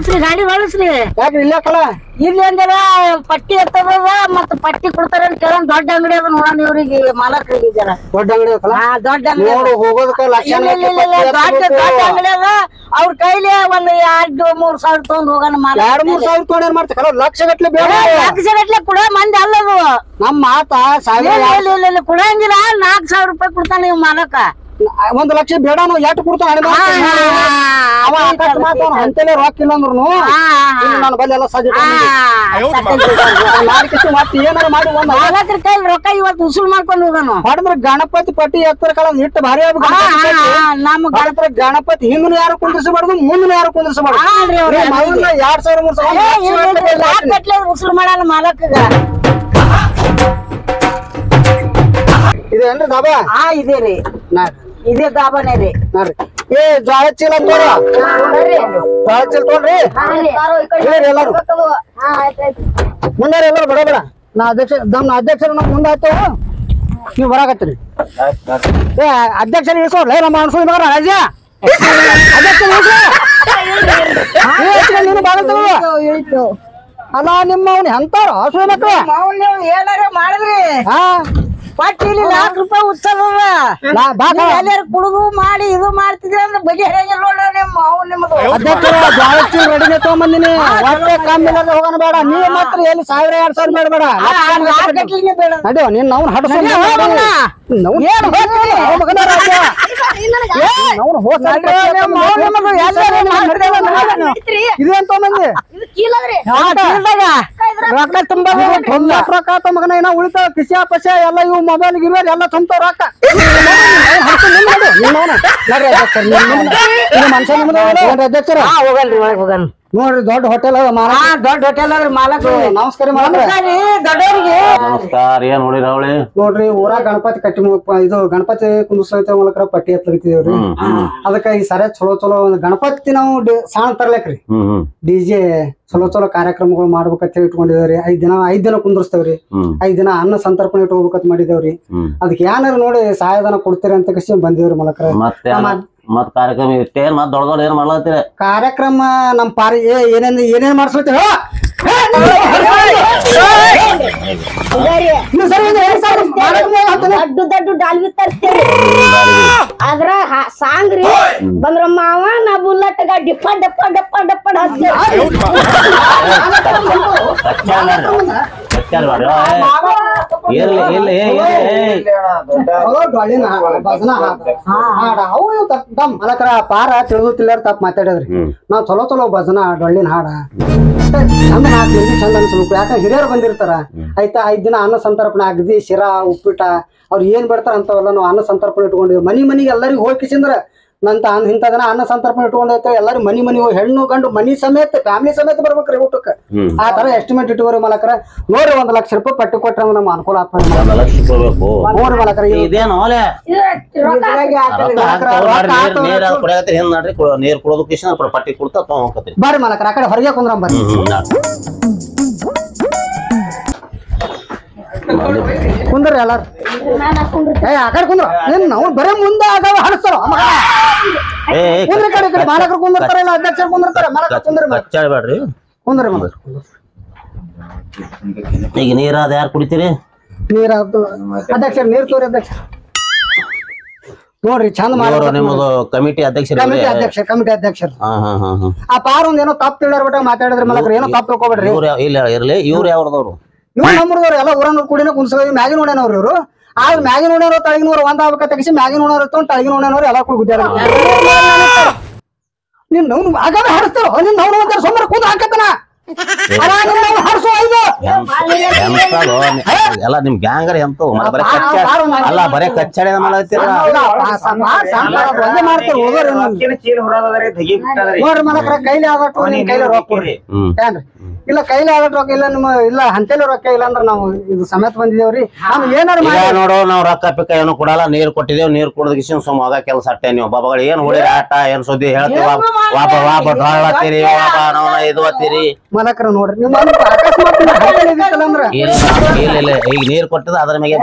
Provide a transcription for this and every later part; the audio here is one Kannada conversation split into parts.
ಹೊಳಸ್ರಿ ಗಾಡಿ ಹೊಳಸ್ರಿ ಯಾಕ್ರಿ ಇಲ್ಲಕಲ್ಲ ಇಲ್ಲಿ ಅಂದ್ರ ಪಟ್ಟಿ ಎತ್ತದ ಮತ್ತ ಪಟ್ಟಿ ಕೊಡ್ತಾರ ಅಂತ ಕೇಳ ದೊಡ್ಡ ಅಂಗಡಿ ಅದ ನೋಡೋಣ ಇವ್ರಿಗೆ ಮಾಲಕರಿಗೆ ಜರ ದೊಡ್ಡ ಅಂಗಡಿ ಐತಲ್ಲ ದೊಡ್ಡ ಅಂಗಡಿ ಹೋಗೋದಕ್ಕ ಲಕ್ಷ ದೊಡ್ಡ ಅಂಗಡಿ ಅದ ಅವ್ರ ಕೈಲಿ ಒಂದ್ 2-3 ಸಾವಿರ ತಗೊಂಡ್ ಹೋಗೋಣ 2-3 ಸಾವಿರ ತಗೊಂಡ್ ಏನ್ ಮಾಡ್ತೀರ ಲಕ್ಷ ಗಟ್ಲೆ ಬೇಡ ಲಕ್ಷ ಗಟ್ಲೆ ಕೂಡ ಮಂದಿ ಅಲ್ಲದು ನಮ್ ಮಾತ ಕುಡಂಗಿಲ್ಲ 4,000 ರೂಪಾಯಿ ಕೊಡ್ತಾನ ನೀವು ಮಾಲಕ 1 ಲಕ್ಷ ಬೇಡ ಎಷ್ಟು ಕೊಡ್ತಾನ ಅಂತಲೇ ರೊಕ್ಕ ಇಲ್ಲ ಅಂದ್ರು ನನ್ನ ಬಲ್ಲಿ ಎಲ್ಲ ಸಜ್ಜ ಮತ್ತೆ ಏನಾರ ಮಾಡಿ ಮಾಲಕರ ಕೈ ರೊಕ್ಕ ಇವತ್ತು ಉಸುಲ್ ಮಾಡ್ಕೊಂಡು ಹೋಗೋಣ ಹೊಡೆದ್ರ ಗಣಪತಿ ಪಟ್ಟಿ ಎತ್ತರ ಕಾಲ ಇಟ್ಟು ಭಾರಿ ನಮ್ಮ ಗಣಪತಿ ಹಿಂದಿನ ಯಾರು ಕುಂದಿಸಬಾರ್ದು ಮುಂದಿನ ಯಾರು ಕುಂದಿಸಬಾರ್ದು 2,000-3,000 ಉಸುಲ್ ಮಾಡಲ್ಲ ಮಾಲಕಗ ಇದೇನ್ರಿ ದಾಬಾ ಇದೇ ರೀ ಇದೇ ದಾಬಾನೇ ರೀ ನೋಡ್ರಿ ಏ ಜ್ವಾಳ ಚೀಲ ತೋರ ಜ್ವಾಳ ಚೀಲ ತೋಡ್ರಿ ಎಲ್ಲಾರು ಮುಂದಾರ ಎಲ್ಲಾರು ಬಡ ನಾ ಅಧ್ಯಕ್ಷರು ನಮ್ ಮುಂದೆ ಆಯ್ತು ನೀವು ಬರಾಕತ್ತೀರಿ ಏ ಅಧ್ಯಕ್ಷರು ಇಳಿಸೋಡ್ಲ ನಮ್ಮ ಅನ್ಸೋದ್ ಮಗ ರಾಜ ಅಧ್ಯಕ್ಷರು ನೀನು ಬಾಗಲ್ ತಗೋ ಅಲ್ಲ ನಿಮ್ಮ ಅವ್ನಿ ಅಂತಾರ ಹಸು ಮಕ್ಳು ಏನಾರ ಮಾಡಿದ್ರಿ ಪಟ್ಟಿಲಿ ₹1,00,000 ಉತ್ಸವ ಎಲ್ಲಾರು ಕುಡುದು ಮಾಡಿ ಇದು ಮಾಡ್ತಿದ್ರಿ ಅಂದ್ರೆ ಬಗೆ ಹರಿಯಂಗಿಲ್ಲ ನೋಡ್ರಿ ನಿಮ್ಮದು ಅಧ್ಯಕ್ಷರು ಜಾಸ್ತಿ ರೆಡಿನೇ ತಗೊಂಬಂದಿನಿ ಒಟ್ಟೆ ಕಮ್ಮಿ ಹೋಗೋಣ ಬೇಡ ನೀವು ಮಾತ್ರ ಎಲ್ಲಿ 1,000-2,000 ಬೇಡ ಅದೇ ನೀನ್ ನಾವು ಇದೇನ್ ತಗೊಂಬಂದಿ ರೊಕ್ಕ ತುಂಬಾ ರೊಕ್ಕ ತಗೊಂಬಗನ ಏನೋ ಉಳಿತಾವ ಕಿಸಿಯ ಪಸ್ಯ ಎಲ್ಲ ಇವು ಮೊಬೈಲ್ ಗಿಬೈಲ್ ಎಲ್ಲ ತುಂಬ್ತಾವ ರೊಕ್ಕ ಅಧ್ಯಕ್ಷರ ಹೋಗಲ್ರಿ ನೋಡ್ರಿ ದೊಡ್ಡ ಹೋಟೆಲ್ ಅದ ದೊಡ್ಡ ಹೋಟೆಲ್ ಅದ್ರ ಮಾಲಕ ನಮಸ್ಕಾರ ದೊಡ್ಡವ್ರಿಗೆ ನಮಸ್ಕಾರ ಏನ್ ನೋಡಿ ರಾವಳಿ ನೋಡ್ರಿ ಊರಾಗ ಗಣಪತಿ ಕಟ್ಟಿ ಇದು ಗಣಪತಿ ಕುಂದಿಸ್ಲೈತ ಮೂಲಕ ಪಟ್ಟಿ ಎತ್ತಲಿಕ್ತಿದೇವ್ರಿ ಅದಕ್ಕ ಈ ಸರಿ ಚಲೋ ಗಣಪತಿ ನಾವು ಸಾಣ್ ತರ್ಲಕ್ರಿ ಡಿಜೆ ಚಲೋ ಕಾರ್ಯಕ್ರಮಗಳು ಮಾಡ್ಬೇಕಂತ ಹೇಳಿ ಇಟ್ಕೊಂಡಿದೇವ್ರಿ 5 ದಿನ ಕುಂದಿರ್ತೇವ್ರಿ 5 ದಿನ ಅನ್ನ ಸಂತರ್ಪಣೆ ಇಟ್ಕೋಬೇಕಂತ ಮಾಡಿದೇವ್ರಿ ಅದಕ್ಕೆ ಏನಾರ ನೋಡಿ ಸಹಾಯಧನ ಕೊಡ್ತೀರಿ ಅಂತ ಕಸಿ ಬಂದಿವ್ರಿ ಮೂಲಕ ಮತ್ ಕಾರ್ಯಕ್ರಮ ಇಷ್ಟೇ ಮತ್ ದೊಡ್ಡ ಏನ್ ಮಾಡ್ಲತ್ತೀರ ಕಾರ್ಯಕ್ರಮ ನಮ್ ಪಾರಿ ಏನೇನ್ ಮಾಡ್ಸ್ಲತ್ತೀರ ದೊಡ್ಡ ಡಾಲ್ವಿ ತರ್ತೀರಿ ಅದ್ರ ಸಾಂಗ್ರಿ ಬಂದ್ರ ಮಾವ ನಾ ಬುಲ್ಲಟ್ ಗಾಡಿ ಡಪ್ಪ ಮಲಕರ ಪಾರ ತಿಳಿದಿಲ್ಲ ತಪ್ಪ ಮಾತಾಡಿದ್ರಿ ನಾವ್ ಚಲೋ ಭಜನಾ ಡೊಳ್ಳಿನ ಹಾಡ ಚಂದ 4 ಮಂದಿ ಚಂದ ಅನ್ಸ್ಬೇಕು ಯಾಕ ಹಿರಿಯರು ಬಂದಿರ್ತಾರ ಆಯ್ತಾ 5 ದಿನ ಅನ್ನ ಸಂತರ್ಪಣೆ ಅಗದಿ ಶಿರಾ ಉಪ್ಪಿಟ ಅವ್ರು ಏನ್ ಬಿಡ್ತಾರ ಅಂತವಲ್ಲ ನಾವು ಅನ್ನ ಸಂತರ್ಪಣೆ ಇಟ್ಕೊಂಡಿವಿ ಮನಿಗೆ ಎಲ್ಲರಿಗೂ ಹೋಗಿಸಿಂದ್ರ ನಂತ ಇಂಥ ದಿನ ಅನ್ನ ಸಂತರ್ಪಣೆ ಇಟ್ಕೊಂಡೈತೆ ಎಲ್ಲರೂ ಮನಿ ಹೋಗಿ ಹೆಣ್ಣು ಗಂಡು ಮನಿ ಸಮೇತ ಫ್ಯಾಮಿಲಿ ಸಮೇತ ಬರ್ಬೇಕ್ರಿ ಊಟಕ್ಕೆ ಆ ತರ ಎಸ್ಟಿಮೇಟ್ ಇಟ್ಟುವರಿ ಮಲಕರ ನೋಡ್ರಿ ₹1,00,000 ಪಟ್ಟಿ ಕೊಟ್ರೆ ನಮ್ಗೆ ಅನುಕೂಲ ಆಗ್ತದೆ ನೋಡ್ರಿ ಮಲಕರ ನೀರ್ ಕುಡೋದು ಪಟ್ಟಿ ಕೊಡ್ತಾ ಬರ್ರಿ ಮಲಕರ ಆ ಕಡೆ ಹೊರಗೆ ಕುಂದ್ರ ಬರ್ರಿ ಕುಂದ್ರಿ ಎಲ್ಲಾರು ಆ ಕಡೆ ಕುಂದ್ರ ಏನ್ ನಾವು ಬರೇ ಮುಂದೆ ಆಗಾವ ಹಡಸ್ತಾರ ಕುಂದ್ರಿ ಕಡೆ ಮಾಲಕರು ಕುಂದಿರ್ತಾರ ಇಲ್ಲ ಅಧ್ಯಕ್ಷರು ಕುಂದಿರ್ತಾರ ಮಾಲಕರು ಬೇಡ್ರಿ ಕುಂದ್ರಿ ಈಗ ನೀರಾದ ಯಾರು ಕುಡಿತೀರಿ ನೀರ್ ಅಧ್ಯಕ್ಷರು ನೀರ್ ತೋರಿ ಅಧ್ಯಕ್ಷ ನೋಡ್ರಿ ಚಂದ ಮಾಡಿ ನಿಮ್ಮದು ಕಮಿಟಿ ಅಧ್ಯಕ್ಷರು ಆ ಪಾರ ಒಂದ್ ಏನೋ ತಪ್ಪು ತಿಳಿಯರ್ ಮಾತಾಡಿದ್ರೆ ಮಲಕರು ಏನೋ ತಪ್ಪು ತಿಳ್ಕೊಬೇಡ್ರಿ ಇಲ್ಲ ಇರ್ಲಿ ಇವ್ರು ಯಾವ್ದವ್ರು ಇವ್ರು ನಮ್ಮದವ್ರು ಎಲ್ಲ ಊರನ್ನೂರು ಕೂಡಿನ ಕುಂದ್ಸೋದು ಮ್ಯಾಗಿನ ನೋಡ್ಯಾನವ್ರು ಇವ್ರು ಆಗ ಮ್ಯಾಗಿನ ನೋಡ್ಯಾರ ತಳಗಿನವ್ರು ಒಂದ್ ಆಗ್ಬೇಕ ತೆಗಿಸಿ ಮ್ಯಾಗಿನ ನೋಡ್ಯಾರ ತಗೊಂಡ್ ತಳಗಿನ ನೋಡ್ಯಾನವ್ರು ಎಲ್ಲ ಕೂಡ ಗುದ್ದಾರ ನಿನ್ ನಾವು ಆಗಾದ ಹಾಡಿಸ್ತಾರ ನಿನ್ ನಾವು ಸೋಮವಾರ ಕೂದ ಹಾಕತ್ತನ ಎಲ್ಲ ನಿಮ್ ಗ್ಯಾಂಗರ್ ಎಂತ ಅಲ್ಲ ಬರೇ ಕಚ್ಚಾಡಿ ಮಾಡತ್ತೀರ ನೋಡ್ರಿ ಮಲಕರ ಕೈಲಿ ಆಗಟ್ಟು ನಿಮ್ ಕೈಲಿ ರೊಕ್ಕ ಕೊಡ್ರಿ ಏನ್ರಿ ಇಲ್ಲ ಕೈಲಿ ಆದ ರೊಕ್ಕ ಇಲ್ಲ ನಿಮ್ಮ ಇಲ್ಲ ಅಂತೇಳಿ ರೊಕ್ಕ ಇಲ್ಲ ಅಂದ್ರ ನಾವು ಇದು ಸಮೇತ ಬಂದಿದೇವ್ರಿ ನಾವ್ ಏನಾರು ಈಗ ನೋಡು ನಾವ್ ರೊಕ್ಕ ಪಿಕ್ಕ ಏನು ಕೊಡಲ್ಲ ನೀರ್ ಕೊಟ್ಟಿದೇವ್ ನೀರ್ ಕುಡದ ಸುಮ್ಮ ಕೆಲಸ ಅಟ್ಟೆ ನೀವು ಬಾಬಾಗಳು ಏನ್ ಹೊಡಿ ಆಟ ಏನ್ ಸುದ್ದಿ ಹೇಳ್ತೀವಿ ವಾಪ ಡೊಳ್ಳತ್ತೀರಿ ವಾಪ ನಾವ್ ಇದು ಅತ್ತೀರಿ ಮಲಕ್ರ ನೋಡ್ರಿ ನಿಮ್ ಅಕಸ್ಮಾತ್ ಅಂದ್ರ ಇಲ್ಲ ಈಗ ನೀರ್ ಕೊಟ್ಟಿದ ಅದ್ರ ಮೇಲೆ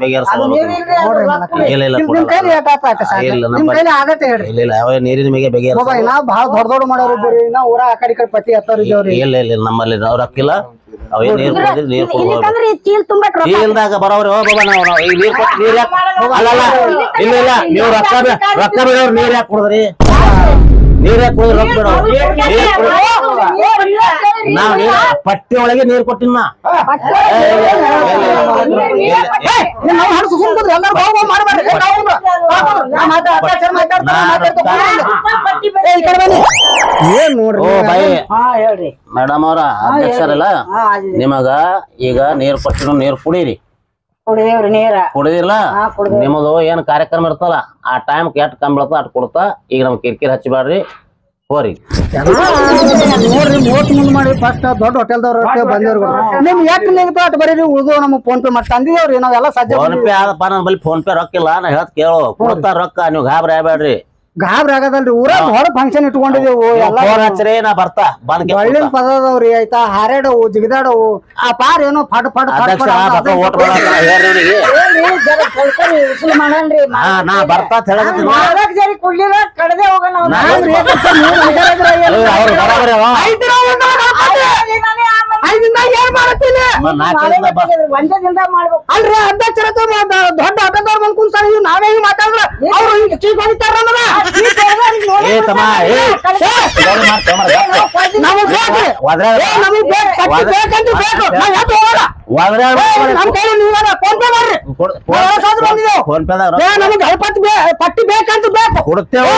ನಿಮ್ ಕೈಲಿ ನಿಮ್ ಕೈಲಿ ಆಗತ್ತೆ ಹೇಳ್ರಿ ಇಲ್ಲ ಯಾವ ನೀರಿನ ಮೇಲೆ ಬಾಬಾ ನಾವ್ ಬಾಳ ದೊಡ್ಡ ದೊಡ್ಡ ಮಾಡೋರು ಇದ್ದೀರಿ ನಾವ್ ಊರ ಆ ಕಡೆ ಪಟ್ಟಿ ಹತ್ತವ್ರಿದ್ದೇವ್ರಿ ಇಲ್ಲ ನಮ್ಮಲ್ಲಿ ರೊಕ್ಕಿಲ್ಲ ಅವೇ ನೀರ್ ಕೊಡಿದ್ರಿ ನೀರ್ ಕೊಡ್ಬೋದು ಚೀಲ್ದಾಗ ಬರೋವ್ರಿ ಹೋ ಬಾಬಾ ನಾವು ಈಗ ನೀರ್ ಕೊಟ್ಟು ನೀರ್ ಯಾಕೆ ಅಲ್ಲಲ್ಲ ಇಲ್ಲ ನೀವು ರೊಕ್ಕ ಬಿಡೋರು ನೀರ್ ಯಾಕೆ ಕುಡಿದ್ರಿ ನೀರ್ ಯಾಕೆ ಕುಡಿದ್ರಿ ರೊಕ್ಕ ಬಿಡೋ ನಾವ್ ಪಟ್ಟಿ ಒಳಗೆ ನೀರ್ ಕೊಟ್ಟಿನ ಏನ್ ನೋಡ್ರಿ ಮೇಡಮ್ ಅವ್ರ ಅಧ್ಯಕ್ಷರಲ್ಲ ನಿಮಗ ಈಗ ನೀರ್ ಕೊಟ್ಟಿನ ನೀರ್ ಕುಡೀರಿ ಕುಡಿದೇವ್ರಿ ನೀರ ಕುಡಿದಿಲ್ಲ ನಿಮ್ಮದು ಏನ್ ಕಾರ್ಯಕ್ರಮ ಇರ್ತಲ್ಲ ಆ ಟೈಮ್ ಎಟ್ ಕಮ್ಮಿ ಬೀಳತ್ತ ಅಟ್ ಕೊಡ್ತಾ ಈಗ ನಮ್ ಕಿರಿಕಿರಿ ಹಚ್ಚಿಬ್ಯಾಡ್ರಿ ಹೋರಿ ನೋಡ್ರಿ ಮೋಟ್ ಮುಂದ್ ಮಾಡಿ ಫಸ್ಟ್ ದೊಡ್ಡ ಹೋಟೆಲ್ದವ್ರ ಬಂದವ್ರು ನಿಮ್ ಎಟ್ ನಿಗತ ಅಟ್ ಬರೀರಿ ಉಳ್ದು ನಮ್ಗ್ ಫೋನ್ ಪೇ ಮಾಡ್ತಾ ಅಂದಿದೇವ್ರಿ ನಾವೆಲ್ಲ ಸಾಧ್ಯ ಫೋನ್ ಪೇ ಆದಪ್ಪ ನನ್ನ ಬಳಿ ಫೋನ್ ಪೇ ರೊಕ್ಕ ಇಲ್ಲ ನಾ ಹೇಳತ್ ಕೇಳು ಕೊಡ್ತಾರ ರೊಕ್ಕ ನೀವು ಗಾಬರಿ ಆಗ್ಬೇಡ್ರಿ ಗಾಬ್ರಿ ಆಗದಲ್ರಿ ಊರಾಗ ಹೊರ ಫಂಕ್ಷನ್ ಇಟ್ಕೊಂಡಿದೇವು ಫೋನ್ ಹಚ್ಚ್ರಿ ನಾ ಬರ್ತಾ ಬಂದ್ ಒಳ್ಳಿನ ಪದದವ್ರಿ ಆಯ್ತಾ ಹಾರಾಡವು ಜಿಗಿದಾಡವು ಆ ಪಾರ್ ಏನೋ ಫಟ್ ಫಟ್ ನಾ ಬರ್ತಾ ಜರಿ ಕುಡ್ಲಿಲ್ಲ ಕಡದೆ ಹೋಗೋಣ ಒಂದೇ ದಿನದಾಗ ಮಾಡ್ಬೇಕು ಅಲ್ರಿ ಅಧ್ಯಕ್ಷರ ದೊಡ್ಡ ಆಟದವ್ರು ಬಂದ್ ಕುಂತಾರ ನಾವೇ ಹಿಂಗ್ ಮಾತಾಡಿದ್ರ ಅವ್ರು ಹಿಂಗ್ ಚೀಪ್ ಹೊಡಿತಾರ ಪಟ್ಟಿ ಬೇಕಂತ ಬೇಕು ಕೊಡ್ತೇವೆ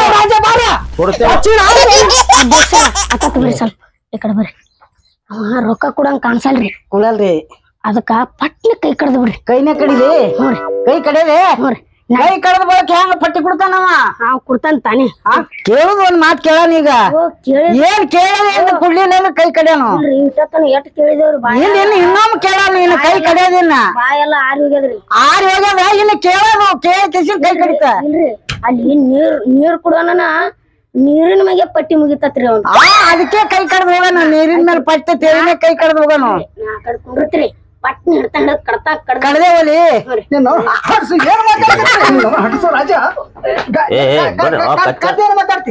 ಈ ಕಡೆ ಬರ್ರಿ ಅವ ರೊಕ್ಕ ಕೊಡಂಗ್ ಕಾಣ್ಸಲ್ರಿ ಕುಳಲ್ರಿ ಅದಕ್ಕ ಪಟ್ನ ಕೈ ಕಡ್ದು ಬಿಡ್ರಿ ಕೈನೇ ಕಡಿಲಿ ನೋಡ್ರಿ ಕೈ ಕಡಿದೆ ನೋಡ್ರಿ ಕೈ ಕಡದ ಬಳಕ ಹೆಂಗ ಪಟ್ಟಿ ಕೊಡ್ತಾನವ ನಾವ್ ಕೊಡ್ತಾನ ತಾನೇ ಕೇಳುದು ಒಂದ್ ಮಾತ್ ಕೇಳಾನ ಈಗ ಏನ್ ಕೇಳದ ಕುಡ್ಲಿಲ್ಲ ಕೈ ಕಡ್ಯಾನು ಎಟ್ ಕೇಳಿದೇವ್ರಿ ಇನ್ನು ಇನ್ನೊಮ್ಮೆ ಕೇಳಾನು ಇನ್ನು ಕೈ ಕಡಿಯೋದಿನ್ನ ಬಾಯೆಲ್ಲ ಆರಿ ಹೋಗ್ಯದ್ರಿ ಆರ್ ಹೋಗ್ಯದ ಇನ್ನು ಕೇಳೋದು ಕೇಳಿ ಕಿಸಿನ್ ಕೈ ಕಡಿತ ಇಲ್ರಿ ಅಲ್ಲಿ ನೀರ್ ಕುಡೋಣ ನೀರಿನ ಮ್ಯಾಗೆ ಪಟ್ಟಿ ಮುಗಿತತ್ರಿ ಅವ್ನು ಅದಕ್ಕೆ ಕೈ ಕಡ್ದು ಹೋಗೋಣ ನೀರಿನ ಮೇಲೆ ಪಟ್ಟಿ ತೇರಿನ ಕೈ ಕಡ್ದು ಹೋಗೋಣ ನಾ ಕಡೆ ಕುಂಡ್ರತ್ರಿ ಪಟ್ನ ಹಿಡ್ತಂಡ ಕಡ್ತಾ ಕಡ್ದೆ ಹೋಲಿ ಮಾತಾಡ್ತಿ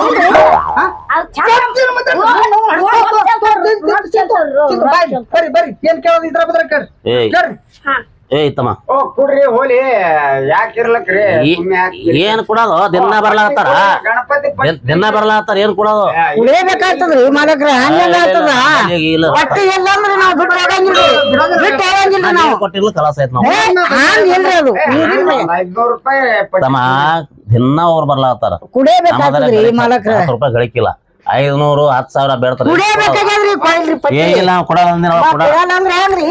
ಬರ್ರಿ ಬರ್ರಿ ಏನ್ ಕೇಳೋದು ಇದ್ರ ಬದ್ರ ಕೇಳ್ರಿ ಏಯ್ ತಮ್ಮ ಕುಡ್ರಿ ಹೋಲಿ ಯಾಕಿರ್ಲಕ್ರಿ ಏನ್ ಕೊಡೋದು ದಿನ ಬರ್ಲಾತಾರ ದಿನ ಬರ್ಲಾತಾರ ಏನ್ ಕೊಡೋದು ಉಳಿಬೇಕಾಗ್ತದ್ರಿ ಮಾಲಕ್ರ ಹಂಗೆಲ್ಲ ಆಗ್ತದ ಪಟ್ಟಿ ಇಲ್ಲ ಅಂದ್ರೆ ನಾವು ಬಿಟ್ಟು ಹೋಗಂಗಿಲ್ರಿ ಬಿಟ್ಟು ಹೋಗಂಗಿಲ್ರಿ ನಾವು ಕೊಟ್ಟಿರ್ಲ ಕಲಾಸ ಆಯ್ತು ನಾವು ಹಂಗ ಇಲ್ರಿ ಅದು ₹500 ತಮ್ಮ ದಿನ ಅವ್ರು ಬರ್ಲಾತಾರ ಕುಡಿಯಬೇಕಾಗ್ತದ್ರಿ ಮಾಲಕ್ರ ರೂಪಾಯಿ ಗಳಿಕಿಲ್ಲ 500 10,000 ಬೇಡ್ತಾರೆ ಕುಡಿಯಬೇಕಾಗ್ಯದ್ರಿ ಕೊಡ್ರಿ ಪಟ್ಟಿ ಏನಿಲ್ಲ ನಾವು ಕೊಡಲ್ಲ ಅಂದಿನ ಕೊಡಲ್ಲ ಅಂದ್ರೆ ಹೆಂಗ್ರಿ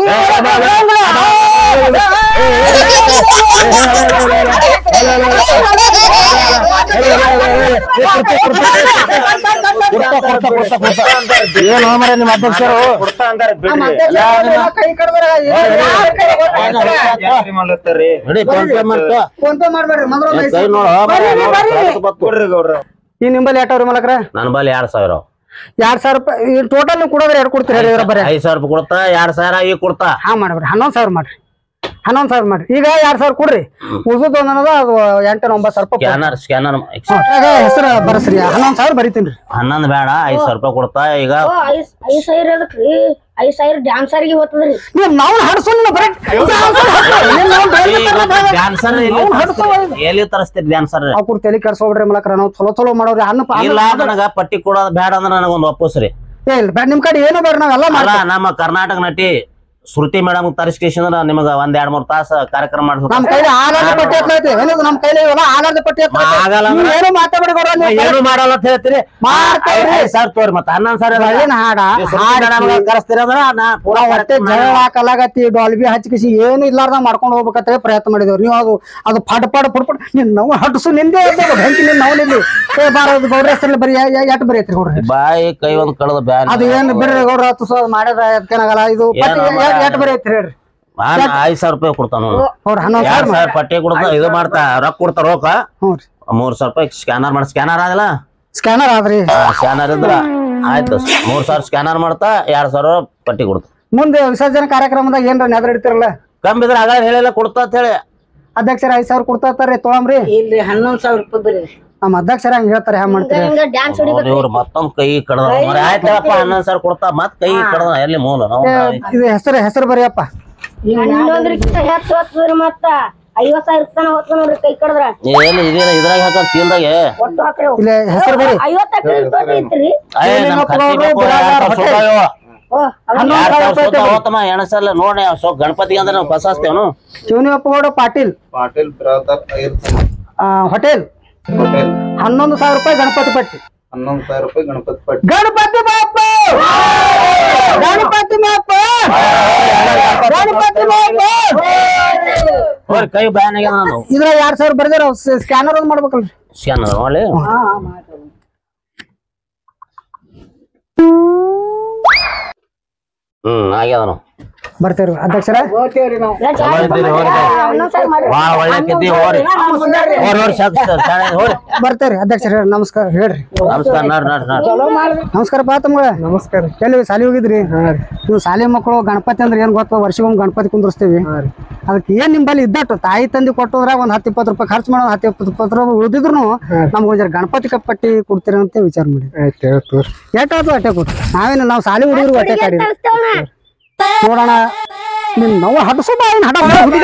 ಏನು ಮರ ನಿಮ್ಮ ಅಧ್ಯಕ್ಷರು ಕೈ ಕಡ್ದ್ರ ಫೋನ್ ಪೇ ಮಾಡ್ಬೇಡ್ರಿ ಈ ನಿಂಬಲ್ಲಿ ಎಟ್ಟವ್ರಿ ಮಲಕ್ರ ನನ್ನ ಬಲ್ಲಿ 2,000 2,000 ರೂಪಾಯಿ ಟೋಟಲ್ ಕೊಡೋದ್ರ ಎರಡು ಕೊಡ್ತೀರಿ ಬರೀ 5,000 ರೂಪಾಯಿ ಕೊಡ್ತಾ 2,000 ಈಗ ಕೊಡ್ತಾ ಹಾ ಮಾಡ್ಬಿಡ್ರಿ 11,000 ಮಾಡ್ರಿ 11,000 ಮಾಡ್ರಿ ಈಗ 2,000 ಕೊಡ್ರಿ ಉಳ್ದದ ಒಂದದ ಅದು 8-9,000 ರೂಪಾಯಿ ಸ್ಕ್ಯಾನರ್ ಹೆಸರು ಬರಸ್ರಿ 11,000 ಬರಿತೀನಿ 11 ಬೇಡ 5,000 ರೂಪಾಯಿ ಕೊಡ್ತಾ ಈಗ 5,000 ಅದಕ್ರಿ 5,000 ಡ್ಯಾನ್ಸರ್ಗೆ ಹೋಗ್ತದ್ರಿ ನಾವು ಹಡ್ಸೋಣ ಡ್ಯಾನ್ಸರ್ ಎಲ್ಲಿ ತರಿಸ್ತೀರಿ ಡ್ಯಾನ್ಸರ್ ಅವ್ರ ತಲೆ ಕೆಡ್ಸೋಬಿಡ್ರಿ ಮಲಕ್ರ ನಾವು ಚಲೋ ಚಲೋ ಮಾಡೋರಿ ಇಲ್ಲ ನನಗ ಪಟ್ಟಿ ಕೊಡೋದು ಬೇಡ ಅಂದ್ರೆ ನನಗೊಂದು ಒಪ್ಪಿಸ್ರಿ ನಿಮ್ ಕಡೆ ಏನು ಬೇಡ ನಾವೆಲ್ಲ ಅಲ್ಲ ನಮ್ಮ ಕರ್ನಾಟಕ ನಟಿ ಶ್ರುತಿ ಮೇಡಮ್ ತರಿಸ್ಕೇಶಂದ್ರ ನಿಮಗ 1-2-3 ತಾಸ ಕಾರ್ಯಕ್ರಮ ಮಾಡ್ಬೇಕು ನಮ್ ಕೈಲಿ ಆಲಾದ ಪಟ್ಟಿ ಹತ್ತೈತಿ ನಮ್ ಕೈಲಿ ಆಲಾದ ಪಟ್ಟಿ ಆಗಲ್ಲ ಏನು ಮಾತಾಡ್ಬೇಡ ಏನು ಮಾಡಲ್ಲ ಅಂತ ಹೇಳ್ತೀರಿ ಸರ್ ತೋರಿ ಮತ್ತೆ 11,000 ಹಾಡ ಕರೆಸ್ತೀರಿ ಅಂದ್ರ ಹೊಟ್ಟೆ ಜಗಳ ಕಲಾಗತ್ತಿ ಡಾಲ್ಬಿ ಹಚ್ಚಿಕಿಸಿ ಏನು ಇಲ್ಲಾರ್ದ ಮಾಡ್ಕೊಂಡು ಹೋಗ್ಬೇಕಂತ ಪ್ರಯತ್ನ ಮಾಡಿದೇವ್ರಿ ನೀವು ಅದು ಪಡ್ ಪಡ್ ಪುಡ್ ಪಡ್ ನಾವು ಹಡ್ಸು ನಿಂದೆ ಬೆಂಕಿ ನಾವು ನಿಲ್ಲಿ ಏ ಬಾರೋದು ಗೌಡ್ರ ಹೆಸರಲ್ಲಿ ಬರೀ ಎಟ್ ಬರೀ ಐತ್ರಿ ಗೌಡ್ರ ಬಾಯಿ ಕೈ ಒಂದ್ ಕಳೆದ ಬ್ಯಾನ್ ಅದು ಏನ್ ಬಿಡ್ರಿ ಗೌಡ್ರ ಹತ್ತು ಮಾಡ್ಯದ ಅದಕ್ಕೇನಾಗಲ್ಲ ಇದು ಎಟ್ ಬರೀ ಐತ್ರಿ ಹೇಳ್ರಿ 5,000 ರೂಪಾಯಿ ಕೊಡ್ತಾನ ಅವ್ರ 11,000 ಪಟ್ಟಿ ಕೊಡ್ತಾ ಇದು ಮಾಡ್ತಾ ರೊಕ್ಕ ಕೊಡ್ತಾರ ರೊಕ್ಕ 3,000 ರೂಪಾಯಿ ಸ್ಕ್ಯಾನರ್ ಆಗಲ್ಲ ಸ್ಕ್ಯಾನರ್ ಆದ್ರಿ ಸ್ಕ್ಯಾನರ್ ಇದ್ರ ಆಯ್ತು 3,000 ಸ್ಕ್ಯಾನರ್ ಮಾಡ್ತಾ 2,000 ಪಟ್ಟಿ ಕೊಡ್ತ ಮುಂದೆ ವಿಸರ್ಜನೆ ಕಾರ್ಯಕ್ರಮದಾಗ ಏನ್ರ ನೆದ್ರ ಹಿಡಿತಿರಲ್ಲ ಕಮ್ಮಿದ್ರ ಆಗ ಹೇಳಿಲ್ಲ ಕೊಡ್ತಾ ಅಂತ ಹೇಳಿ ಅಧ್ಯಕ್ಷರ 5,000 ಕೊಡ್ತಾರ್ರಿ ತೊಗೊಂಬ್ರಿ ಇಲ್ರಿ 11,000 ರೂಪಾಯಿ ಬರೀ ನಮ್ಮ ಅಧ್ಯಕ್ಷರ ಹಂಗ ಹೇಳ್ತಾರೆ ಹ್ಯಾಂಗ ಮಾಡ್ತೀರಿ ಡ್ಯಾನ್ಸ್ ಇವ್ರು ಮತ್ತೊಂದ್ ಕೈ ಕಡದ ಆಯ್ತಪ್ಪ 11,000 ಕೊಡ್ತಾ ಮತ್ ಕೈ ಕಡದ ಎಲ್ಲಿ ಮೂಲ ನಾವು ಇದು ಹೆಸರು ಬರೀಯಪ್ಪ ಇನ್ನೊಂದ್ರಕ್ಕಿಂತ ಹೆಚ್ಚು ಹೊತ್ತದ್ರಿ ಮತ್ತ 50,000 ತನ ಹೊತ್ತ ನೋಡ್ರಿ ಕೈ ಕಡದ್ರ ಎಲ್ಲಿ ಇದೇನ ಇದ್ರಾಗ ಹಾಕ ಚೀಲ್ದಾಗೆ ಒಟ್ಟು ಹಾಕ್ರಿ ಇಲ್ಲ ಹೆಸರು ಬರೀ 50 ಐತ್ರಿ ಎಣಸಲ್ಲ ನೋಡಿ ಸ್ವಲ್ಪ ಗಣಪತಿ ಅಂದ್ರೆ ನಾವು ಕಸಾಸ್ತೇವನು ಶಿವನಿಯಪ್ಪಗೌಡ ಪಾಟೀಲ್ ಹೋಟೆಲ್ 11,000 ರೂಪಾಯಿ ಗಣಪತಿ ಪಟ್ಟಿ 11,000 ರೂಪಾಯಿ ಗಣಪತಿ ಪಟ್ಟಿ ಗಣಪತಿ ಬಾಪ ಗಣಪತಿ ಬಾಪ ಗಣಪತಿ ಬಾಪ ಕೈ ಬ್ಯಾನ್ ಆಗ್ಯದ ನಾನು ಇದ್ರ 2,000 ಬರ್ದಿರ ಸ್ಕ್ಯಾನರ್ ಒಂದ್ ಮಾಡ್ಬೇಕಲ್ರಿ ಸ್ಕ್ಯಾನರ್ ಮಾಡಿ ಆಗ್ಯದ ನಾವು ಬರ್ತೇವ್ರಿ ಅಧ್ಯಕ್ಷರ ಬಾಳ ಒಳ್ಳೆ ಕಿದ್ದಿ ಹೋರಿ ಬರ್ತೇವ್ರಿ ಅಧ್ಯಕ್ಷರ ನಮಸ್ಕಾರ ಹೇಳ್ರಿ ನಮಸ್ಕಾರ ನಮಸ್ಕಾರಪ್ಪ ತಮ್ಗಳ ನಮಸ್ಕಾರ ಎಲ್ಲಿ ಸಾಲಿ ಹೋಗಿದ್ರಿ ನೀವು ಸಾಲಿ ಮಕ್ಕಳು ಗಣಪತಿ ಅಂದ್ರೆ ಏನ್ ಗೊತ್ತ ವರ್ಷಕ್ಕೊಮ್ಮೆ ಗಣಪತಿ ಕುಂದ್ರಸ್ತೀವಿ ಅದಕ್ಕೆ ಏನ್ ನಿಂಬಲ್ಲಿ ಇದ್ದಟ್ಟು ತಾಯಿ ತಂದಿ ಕೊಟ್ಟೋದ್ರಾಗ ಒಂದ್ 10-20 ರೂಪಾಯಿ ಖರ್ಚು ಮಾಡೋದು 10-20 ರೂಪಾಯಿ ಉಳಿದಿದ್ರು ನಮ್ಗೆ ಒಂದ್ ಗಣಪತಿ ಕಪ್ಪಟ್ಟಿ ಕೊಡ್ತೀರ ಅಂತ ವಿಚಾರ ಮಾಡಿ ಎಷ್ಟಾಯ್ತು ಅಟ್ಟೆ ಕೊಟ್ಟು ನಾವು ಸಾಲಿ ಹುಡುಗರು ಅಟ್ಟೆ ಕಾಡಿ ನೋಡೋಣ ನಿನ್ ನಾವು ಹಡಸು ಅಣ್ಣ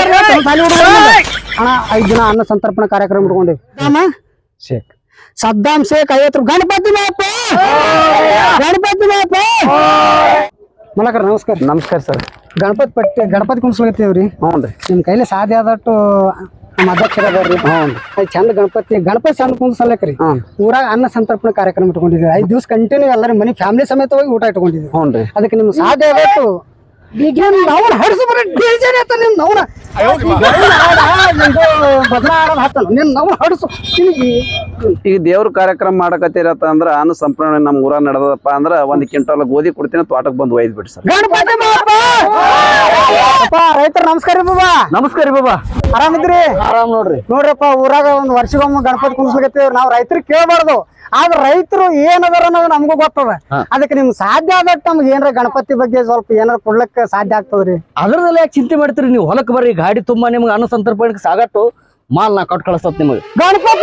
5 ದಿನ ಅನ್ನ ಸಂತರ್ಪಣಾ ಕಾರ್ಯಕ್ರಮ ಇಟ್ಕೊಂಡಿವಿ ಸದ್ದಾಮ್ ಶೇಖ್ 50 ಗಣಪತಿ ಬಾಪ ಗಣಪತಿ ಬಾಪ ಮಲಕರ ನಮಸ್ಕಾರ ನಮಸ್ಕಾರ ಸರ್ ಗಣಪತಿ ಕುಣಿಸ್ಲತ್ತೀವ್ರಿ ಹ್ಞೂನ್ರಿ ನಿಮ್ ಕೈಲಿ ಸಾಧ್ಯ ಆದಟ್ಟು ನಮ್ಮ ಅಧ್ಯಕ್ಷರ ಅದಾರ್ರಿ ಚಂದ ಗಣಪತಿ ಚಂದ ಕುಣಿಸಲಕ್ರಿ ಊರಾಗ ಅನ್ನ ಸಂತರ್ಪಣಾ ಕಾರ್ಯಕ್ರಮ ಇಟ್ಕೊಂಡಿದ್ವಿ 5 ದಿವಸ ಕಂಟಿನ್ಯೂ ಎಲ್ಲರೂ ಮನೆ ಫ್ಯಾಮಿಲಿ ಸಮೇತ ಹೋಗಿ ಊಟ ಇಟ್ಕೊಂಡಿದ್ವಿ ಹ್ಞೂನ್ರಿ ಅದಕ್ಕೆ ನಿಮ್ಗೆ ಸಾಧ್ಯ ಆದಟ್ಟು ಹಡಸು ಬರೀ ಡಿಜೆ ನಿನ್ ನವ್ನ ಬದಲ ಆಡೋದು ಹತ್ತನು ನಿನ್ ನವ್ನ ಹಡಸು ಈಗ ದೇವ್ರ ಕಾರ್ಯಕ್ರಮ ಮಾಡಕತ್ತೀರತ್ತ ಅಂದ್ರ ಅನ್ನ ಸಂಪ್ರದಾಯ ನಮ್ ಊರ ನಡೆದಪ್ಪ ಅಂದ್ರ 1 ಕ್ವಿಂಟಲ್ ಗೋಧಿ ಕೊಡ್ತೀನಿ ತೋಟಕ್ ಬಂದು ಒಯ್ದ್ ಬಿಡಿ ಸರ್ ಗಣಪತಿ ರೈತರ ನಮಸ್ಕಾರ ರೀ ಬಾಬಾ ನಮಸ್ಕಾರ ರೀ ಬಾಬಾ ಆರಾಮಿದ್ರಿ ಆರಾಮ್ ನೋಡ್ರಪ್ಪ ಊರಾಗ ಒಂದ್ ವರ್ಷಗೊಮ್ಮೆ ಗಣಪತಿ ಕುಣಿಸ್ಲಿಕತ್ತೀವಿ ನಾವ್ ರೈತರಿಗೆ ಕೇಳಬಾರ್ದು ಆದ್ರ ರೈತರು ಏನದಾರ ಅನ್ನೋದು ನಮಗೂ ಗೊತ್ತದ ಅದಕ್ಕೆ ನಿಮ್ಗೆ ಸಾಧ್ಯ ಆದಟ್ಟು ನಮ್ಗೆ ಏನಾರ ಗಣಪತಿ ಬಗ್ಗೆ ಸ್ವಲ್ಪ ಏನಾರ ಕೊಡ್ಲಿಕ್ಕೆ ಸಾಧ್ಯ ಆಗ್ತದ್ರಿ ಅದ್ರದೆಲ್ಲ ಯಾಕೆ ಚಿಂತೆ ಮಾಡ್ತೀರಿ ನೀವು ಹೊಲಕ್ ಬರ್ರಿ ಗಾಡಿ ತುಂಬಾ ನಿಮ್ಗೆ ಅನ್ನ ಸಂತರ್ಪಣೆ ಸಾಗಟ್ಟು ಮಾಲ್ ನಾ ಕೊಟ್ಟು ಕಳಿಸತ್ ನಿಮಗೆ ಗಣಪತಿ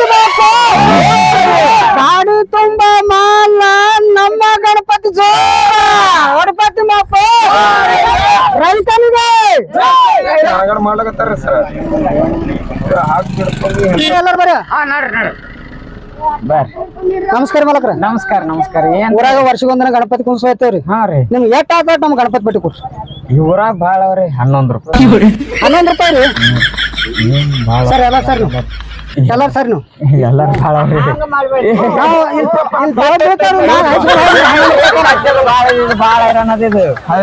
ಗಾಡಿ ತುಂಬಾ ಮಾಲ್ ನಮ್ಮ ಗಣಪತಿ ಗಣಪತಿ ಮಾಪ ರೈತನಿಗೆ ಮಾಡ್ಲಕತ್ತಾರ ಸರ್ ಎಲ್ಲರೂ ಬರ್ರಿ ನಮಸ್ಕಾರ ಮಾಲಕ್ರ ನಮಸ್ಕಾರ ಏನ್ ಊರಾಗ ವರ್ಷಗೊಂದಿನ ಗಣಪತಿ ಕುಣಿಸ್ಲತ್ತೇವ್ರಿ ನಿಮ್ಗೆ ಎಷ್ಟ್ ಆತ ನಮ್ ಗಣಪತಿ ಪಟ್ಟಿ ಕೊಡ್ರಿ ಈ ಊರಾಗ ಬಾಳ ಅವ್ರಿ 11 ರೂಪಾಯಿ 11 ರೂಪಾಯಿ ರೀ ಸರ್ ಎಲ್ಲ ಸರ್ ಎಲ್ಲಾರು ಸರ್ ನೀವು ಎಲ್ಲಾರು ಬಾಳ ಅವ್ರಿ ಬಾಳ ಅನ್ನೋದಿದು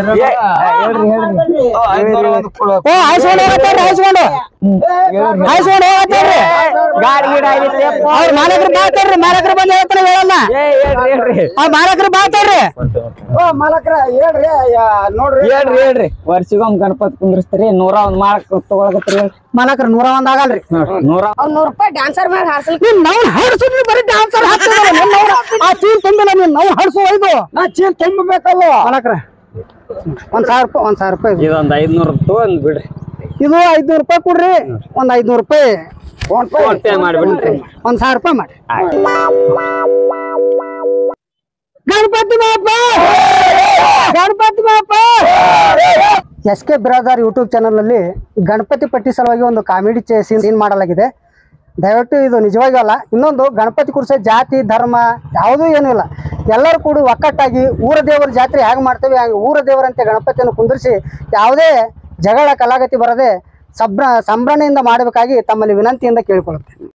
ಗಾಡಿ ಗಿಡ ಮಾಲಕರು ಬಾಳ್ತಾರ್ರಿ ಮಾಲಕರು ಬಂದ್ ಹೇಳ್ತಾರ ಹೇಳಲ್ಲ ಮಾಲಕರು ಬಾಳ್ತಾರ್ರಿ ಮಾಲಕ್ರ ಹೇಳ್ರಿ ನೋಡ್ರಿ ಹೇಳ್ರಿ ವರ್ಷಗೊಮ್ಮೆ ಗಣಪತಿ ಕುಂದ್ರಸ್ತೀರಿ 101 ಮಾಡಕ್ ತಗೊಳಕತ್ರಿ ಮಾಲಕರು 101 ಆಗಲ್ರಿ 100 ರೂಪಾಯಿ ಡ್ಯಾನ್ಸರ್ ಮ್ಯಾಗ ಹಾಸಲ್ ನಾವು ಹಡ್ಸುದ್ರಿ ಬರೀ ಡ್ಯಾನ್ಸರ್ ಆ ಚೀಲ್ ತುಂಬಿಲ್ಲ ನೀನ್ ನಾವು ಹಡ್ಸು ಒಯ್ದು ನಾ ಚೀಲ್ ತುಂಬಬೇಕಲ್ಲ ಮಾಲಕ್ರ 1,000 ರೂಪಾಯಿ ಇದೊಂದ್ 500 ತಗೊಂಡ್ ಬಿಡ್ರಿ ಇದು 500 ರೂಪಾಯಿ ಕೊಡ್ರಿ ಒಂದ್ 500 ರೂಪಾಯಿ ಫೋನ್ ಪೇ ಮಾಡ್ಬಿಡ್ರಿ 1,000 ರೂಪಾಯಿ ಮಾಡಿ ಗಣಪತಿ ಬಾಪ ಗಣಪತಿ ಬಾಪ SK ಬ್ರದರ್ ಯೂಟ್ಯೂಬ್ ಚಾನಲ್ ನಲ್ಲಿ ಗಣಪತಿ ಪಟ್ಟಿ ಸಲುವಾಗಿ ಒಂದು ಕಾಮಿಡಿ ಸೀನ್ ಮಾಡಲಾಗಿದೆ. ದಯವಿಟ್ಟು ಇದು ನಿಜವಾಗಿ ಅಲ್ಲ. ಇನ್ನೊಂದು ಗಣಪತಿ ಕುರ್ಸೋ ಜಾತಿ ಧರ್ಮ ಯಾವುದೂ ಏನೂ ಇಲ್ಲ. ಎಲ್ಲರೂ ಕೂಡ ಒಕ್ಕಟ್ಟಾಗಿ ಊರ ದೇವರ ಜಾತ್ರೆ ಹೇಗೆ ಮಾಡ್ತೇವೆ ಹಾಗೆ ಊರ ದೇವರಂತೆ ಗಣಪತಿಯನ್ನು ಕುಂದಿರಿಸಿ ಯಾವುದೇ ಜಗಳ ಕಲಾಗತಿ ಬರದೆ ಸಂಭ್ರಮೆಯಿಂದ ಮಾಡಬೇಕಾಗಿ ತಮ್ಮಲ್ಲಿ ವಿನಂತಿಯಿಂದ ಕೇಳಿಕೊಳ್ಳುತ್ತೇನೆ.